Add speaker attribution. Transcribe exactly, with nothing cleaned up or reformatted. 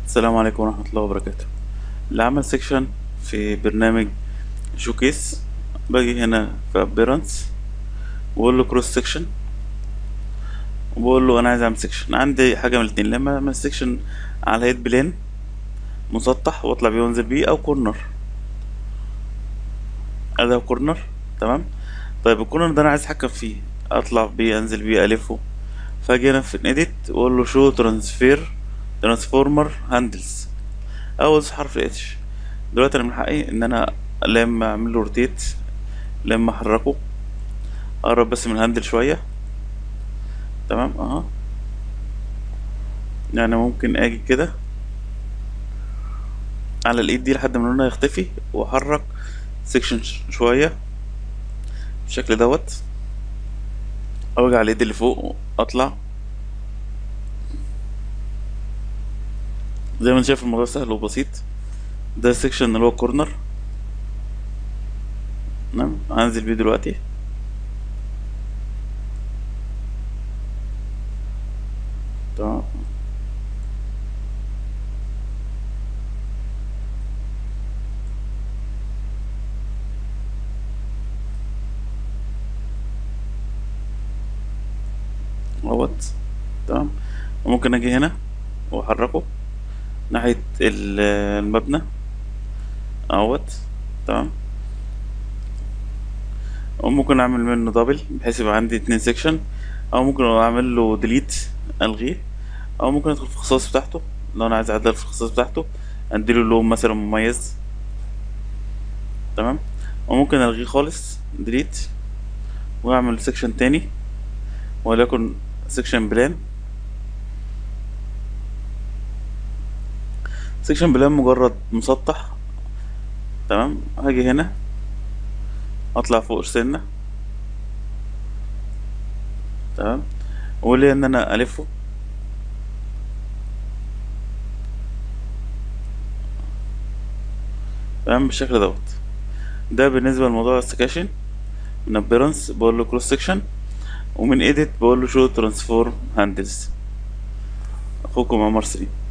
Speaker 1: السلام عليكم ورحمة الله وبركاته. اللي عمل سيكشن في برنامج شوكيس، باجي هنا في ابيرنس وبقول له كروس سيكشن، وبقول له انا عايز اعمل سيكشن. عندي حاجة من الاتنين، لما اعمل سيكشن على هيد بلين مسطح واطلع بيه وانزل بيه، او كورنر. ادي كورنر. تمام. طيب الكورنر ده انا عايز اتحكم فيه، اطلع بيه انزل بيه الفه. فاجي هنا في اديت واقول له شو ترانسفير ترانسفورمر هاندلز، اول حرف اتش. دلوقتي انا من حقي ان انا لما اعمل له روتيت، لما احركه، اقرب بس من الهاندل شويه. تمام اهو. يعني ممكن اجي كده على الايد دي لحد ما لونها يختفي، واحرك سيكشن شويه بالشكل دوت، او اجي على الايد اللي فوق اطلع. زي ما انت شايف الموضوع سهل وبسيط. ده السيكشن اللي هو كورنر. تمام، هنزل بيه دلوقتي. تمام اهوت. تمام. وممكن اجي هنا واحركه ناحية ال- المبنى اهوت. تمام. او ممكن اعمل منه دبل بحيث يبقى عندي اتنين سيكشن، او ممكن اعمل له ديليت الغيه، او ممكن ادخل في الخصائص بتاعته لو انا عايز اعدل في الخصائص بتاعته، اديله لون مثلا مميز. تمام. وممكن الغيه خالص ديليت، واعمل سيكشن تاني وليكن سيكشن بلان. سيكشن بلان مجرد مسطح. تمام. هاجي هنا اطلع فوق سنة. تمام. وليه ان انا الفه. تمام بالشكل دوت. ده بالنسبة لموضوع السكاشن. من ابيرنس بقول له كروس سيكشن، ومن ايديت بقول له شو ترانسفورم هاندلز. اخوكم عمر سليم.